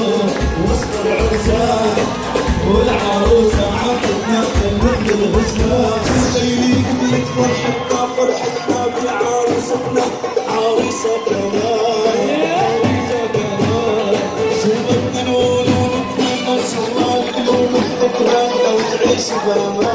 وسط العرسان والعروسة عطتنا مثل الغسلان ليليك بيك فرحتنا فرحتنا بعروستنا عروسة كمان عروسة كمان شو بدنا نقول ونبكي ما شاء الله اليوم الذكرى لو تعيش بأمان